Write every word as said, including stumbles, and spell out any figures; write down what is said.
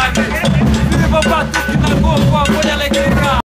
vibe. Viva o batuque na boca, a bolha elétrica.